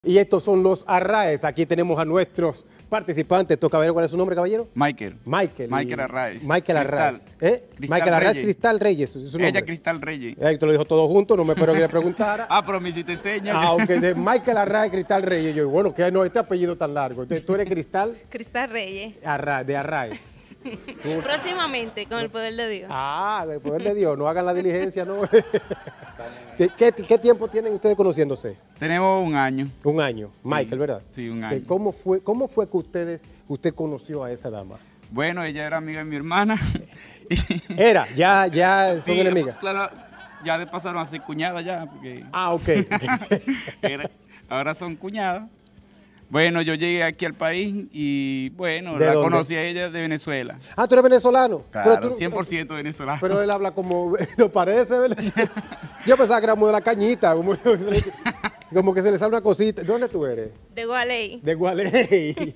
Y estos son los Arraez. Aquí tenemos a nuestros participantes. Toca ver cuál es su nombre, caballero. Michael. Michael Arraez. Michael Arraez. Michael Arraez Cristal Reyes. ¿Es su nombre? Ella Cristal Reyes. Te lo dijo todo junto, no me espero que le preguntara. Pero me hiciste señas. Aunque de Michael Arraez Cristal Reyes. Yo, bueno, que no, este apellido tan largo. Entonces, tú eres Cristal. Cristal Reyes. Arraez, de Arraez. Próximamente, con el poder de Dios. El poder de Dios. No hagan la diligencia, ¿no? ¿Qué tiempo tienen ustedes conociéndose? Tenemos un año. Un año. Sí, Michael, ¿verdad? Sí, un año. ¿Cómo fue que usted conoció a esa dama? Bueno, ella era amiga de mi hermana. Ya son Sí, enemigas. Claro, ya de pasaron a ser cuñadas ya. Porque Ok. ahora son cuñadas. Bueno, yo llegué aquí al país y bueno, ¿De la dónde? conocí a ella de Venezuela. ¿Tú eres venezolano? Claro, Pero tú- 100% venezolano. Pero él habla como, no parece, ¿verdad? Yo pensaba que era como de la cañita, como que se le sale una cosita. ¿Dónde tú eres? De Gualey. De Gualey.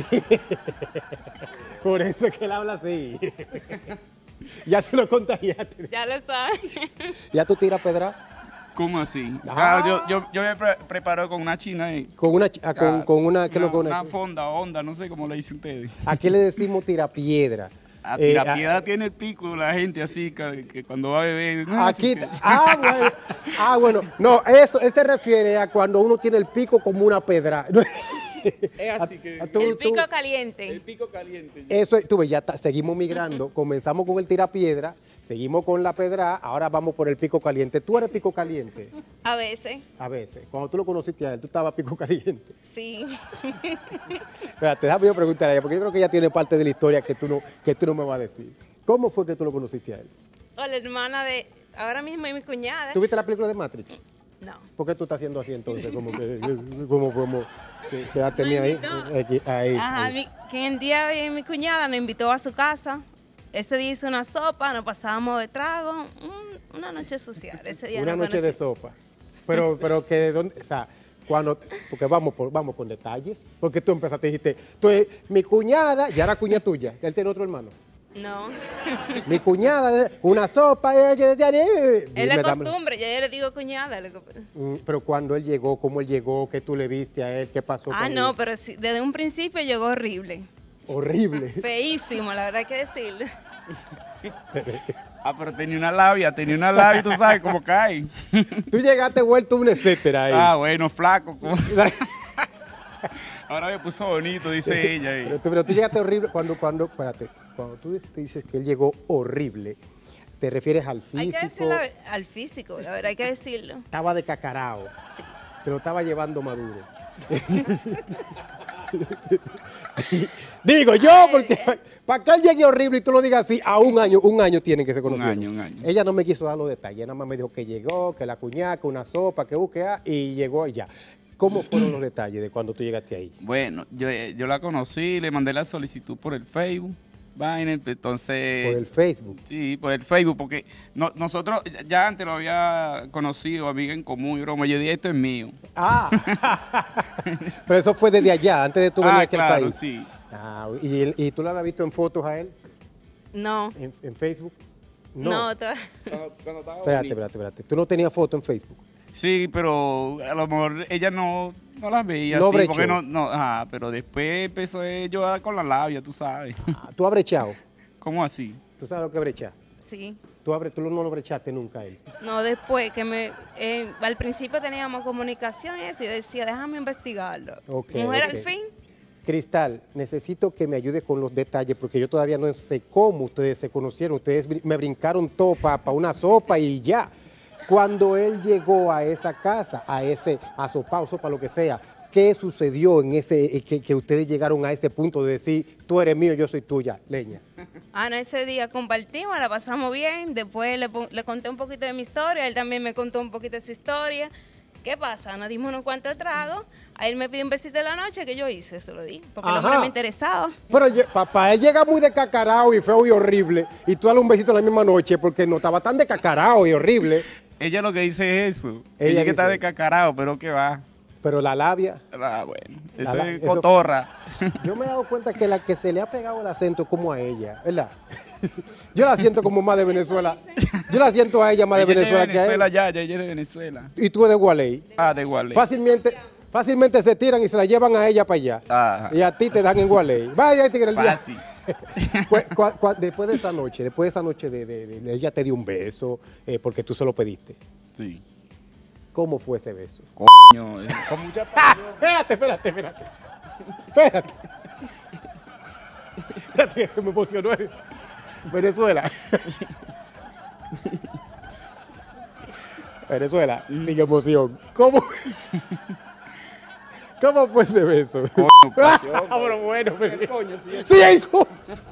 Por eso es que él habla así. Ya te lo contagiaste. Ya lo saben. ¿Ya tú tiras pedra? ¿Cómo así? Ah. Claro, yo me preparo con una china y Con una, ¿qué es lo que una fonda, onda, no sé cómo le dicen ustedes. Aquí le decimos tirapiedra. A tirapiedra tiene el pico la gente así que cuando va a beber. no, Aquí, así que- bueno. No, eso se refiere a cuando uno tiene el pico como una pedra. Es así que. El pico caliente. El pico caliente. Eso, tú ves, seguimos migrando, comenzamos con el tirapiedra, seguimos con la pedra, ahora vamos por el pico caliente. ¿Tú eres pico caliente? A veces, A veces. Cuando tú lo conociste a él, tú estabas pico caliente. sí. Espérate, déjame yo preguntar a ella, porque yo creo que ella tiene parte de la historia que tú no me vas a decir. ¿Cómo fue que tú lo conociste a él? O la hermana de, ahora mismo es mi cuñada. ¿Tú viste la película de Matrix? No. ¿Por qué tú estás haciendo así entonces? Como que la tenía ahí. Ahí. Ajá, que en día mi cuñada nos invitó a su casa. Ese día hizo una sopa, nos pasábamos de trago. Una noche social. Ese día Una nos noche de conocimos. sopa. Pero que de dónde, o sea, porque vamos con detalles. Porque tú empezaste y dijiste, mi cuñada, ya era cuña tuya, él tiene otro hermano. No. Mi cuñada, una sopa, ella decía, Es la dime, dame. costumbre, ya yo le digo cuñada. Pero cuando él llegó, cómo él llegó, qué tú le viste a él, qué pasó con él. No, pero sí, desde un principio llegó horrible. Horrible. Feísimo, la verdad hay que decirlo. Pero tenía una labia, tú sabes cómo cae. Tú llegaste vuelto un etcétera ahí. Bueno, flaco. Ahora me puso bonito, dice ella. Pero tú llegaste horrible espérate, cuando tú dices que él llegó horrible, ¿te refieres al físico? Hay que decirlo al físico, la verdad hay que decirlo. Estaba de cacarao. Sí. Se lo estaba llevando Maduro. Digo yo, porque para que él llegue horrible y tú lo digas así, a un año tienen que se conocieron. Un año. Ella no me quiso dar los detalles, nada más me dijo que llegó, que la cuñaca, una sopa, que y llegó y ya. ¿Cómo fueron los detalles de cuando tú llegaste ahí? Bueno, yo la conocí, le mandé la solicitud por el Facebook. Entonces. Por el Facebook. Sí, por el Facebook, porque nosotros ya antes lo había conocido, amiga en común y broma. Yo dije, esto es mío. Pero eso fue desde allá, antes de tú venir aquí claro, al país. Sí. ¿Y tú lo habías visto en fotos a él? No. ¿En Facebook? No. Espérate. ¿Tú no tenías foto en Facebook? Sí, pero a lo mejor ella no las veía No así, brechó. porque pero después empezó yo con la labia, tú sabes. ¿Tú has brechado? ¿Cómo así? ¿Tú sabes lo que es brechar? Sí. Tú no lo brechaste nunca a él. No, después que al principio teníamos comunicación y eso, y yo decía, déjame investigarlo. Mujer al fin. Cristal, necesito que me ayudes con los detalles porque yo todavía no sé cómo ustedes se conocieron. Ustedes me brincaron todo para una sopa y ya. Cuando él llegó a esa casa, a sopa, lo que sea, ¿qué sucedió en que ustedes llegaron a ese punto de decir, tú eres mío, yo soy tuya, leña? No, ese día compartimos, la pasamos bien, después le conté un poquito de mi historia, él también me contó un poquito de su historia. ¿Qué pasa? Nos dimos unos cuantos tragos, a él me pidió un besito de la noche, que yo hice, se lo di, porque el hombre me interesaba. Pero papá, él llega muy decacarao y feo y horrible, y tú dale un besito en la misma noche porque no estaba tan decacarao y horrible. Ella lo que dice es eso. Ella Ella que está dice de cacarao, pero que va. Pero la labia. Bueno, eso es eso- cotorra. Yo me he dado cuenta que la que se le ha pegado el acento es como a ella, ¿verdad? Yo la siento como más de Venezuela. Yo la siento a ella más de Ella es Venezuela que a él. ella es de Venezuela. Y tú eres de Gualey. De Guale. Fácilmente se tiran y se la llevan a ella para allá. Ajá. Y a ti te dan en Gualey. Vaya, tigre, el día. Fácil. Después de esa noche, ella te dio un beso porque tú se lo pediste. Sí. ¿Cómo fue ese beso? Coño, con mucha Espérate. Espérate, que se me emocionó. Venezuela. Venezuela, sin emoción. ¿Cómo fue ese beso? coño, pasión. Pero bueno, Coño, sí. sí, hay coño.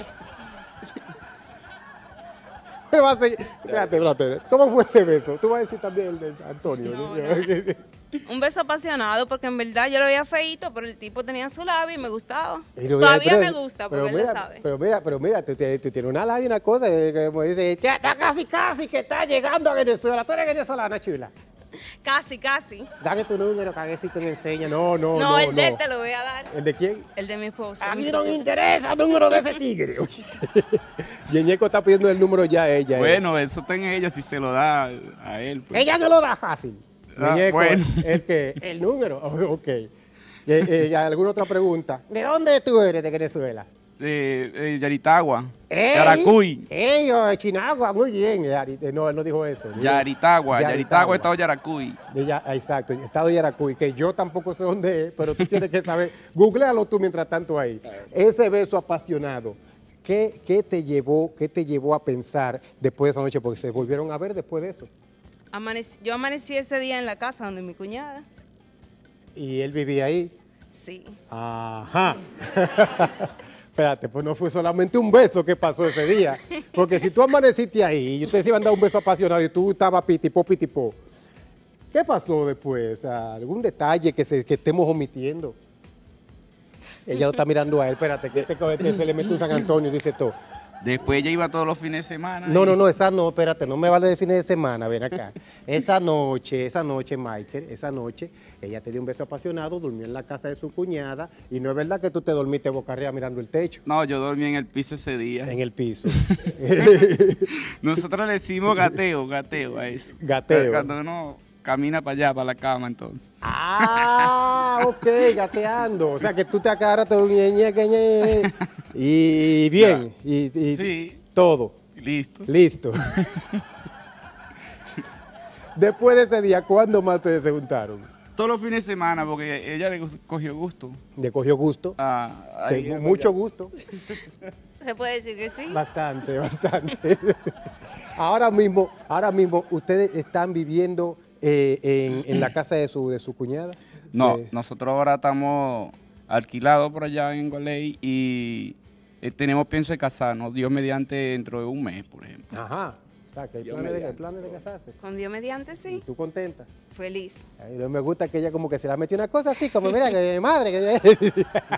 Pero va a seguir. Espérate. ¿Cómo fue ese beso? Tú vas a decir también el de Antonio. No, ¿no? Un beso apasionado, porque en verdad yo lo veía feíto, pero el tipo tenía su labio y me gustaba. Pero, Todavía pero- me gusta, porque él lo sabe. Pero mira, tú tienes una labia, una cosa, que como dice, ya está casi, que está llegando a Venezuela. Tú eres venezolana, chula. Casi. Dame tu número, que a ver si te me enseña. No. No, el de él te lo voy a dar. ¿El de quién? El de mi esposo. A mí no me interesa el número de ese tigre. Yeñeco está pidiendo el número ya a ella. Bueno, eso está en ella si se lo da a él. Pues. Ella no lo da fácil. Ah, Yeñeco, bueno. el número. Ok. ¿Alguna otra pregunta? ¿De dónde tú eres de Venezuela? De Yaritagua. ¡Ey! Yaracuy. Chinagua, muy bien. No, él no dijo eso. Yaritagua, Yaritagua. Estado Yaracuy. Exacto, estado de Yaracuy, que yo tampoco sé dónde es, pero tú tienes que saber. Googlealo tú mientras tanto ahí. Ese beso apasionado, ¿qué te llevó a pensar después de esa noche? Porque se volvieron a ver después de eso. Yo amanecí ese día en la casa donde mi cuñada. Y él vivía ahí. Sí. Ajá. Espérate, pues no fue solamente un beso que pasó ese día. Porque si tú amaneciste ahí y ustedes iban a dar un beso apasionado y tú estabas pitipó. ¿Qué pasó después? O sea, ¿algún detalle que estemos omitiendo? Ella lo está mirando a él. Espérate, que se le mete un San Antonio y dice todo. Después ella iba todos los fines de semana. No, esa no, espérate, no me vale de fines de semana, ven acá. Esa noche, Michael, ella te dio un beso apasionado, durmió en la casa de su cuñada y no es verdad que tú te dormiste boca arriba mirando el techo. No, yo dormí en el piso ese día. En el piso. Nosotros le decimos gateo a eso. Gateo. Cuando uno camina para allá, para la cama, entonces. Ah, ok, gateando. O sea que tú te agarras todo y bien, y Sí. todo. Listo. Listo. Después de ese día, ¿cuándo más ustedes se juntaron? Todos los fines de semana, porque ella le cogió gusto. ¿Le cogió gusto? Ahí, Mucho gusto. ¿Se puede decir que sí? Bastante. Ahora mismo, ¿ustedes están viviendo en la casa de su cuñada? No, nosotros ahora estamos alquilados por allá en Gualey y tenemos pienso de casarnos, Dios mediante, dentro de un mes, por ejemplo. Ajá. O sea, que hay Dios planes de casarse. Con Dios mediante, ¿Y sí. tú contenta? Feliz. Ay, no me gusta que ella como que se la metió una cosa así, como mira, que madre, que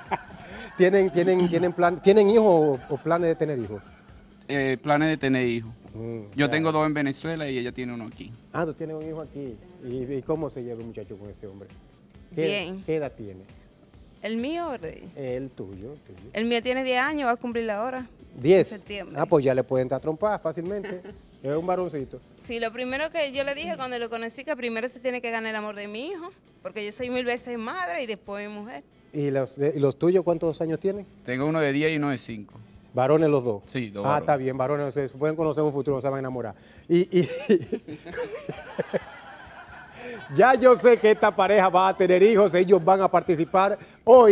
¿Tienen hijos o planes de tener hijos? Planes de tener hijos. Yo ya. tengo 2 en Venezuela y ella tiene 1 aquí. Ah, tú tienes un hijo aquí. ¿Y cómo se lleva el muchacho con ese hombre? Bien. ¿Qué edad tiene? ¿El mío o de? El tuyo. El mío tiene 10 años, va a cumplir ahora. 10. Septiembre. Ah, pues ya le pueden dar trompas fácilmente. Es un varoncito. Sí, lo primero que yo le dije cuando lo conocí, que primero se tiene que ganar el amor de mi hijo, porque yo soy 1000 veces madre y después mi mujer. ¿Y los tuyos cuántos años tienen? Tengo uno de 10 y uno de 5. Varones los dos. Sí, 2 Ah, varones. está bien, varones. Se pueden conocer en un futuro, no se van a enamorar. Ya yo sé que esta pareja va a tener hijos, ellos van a participar hoy.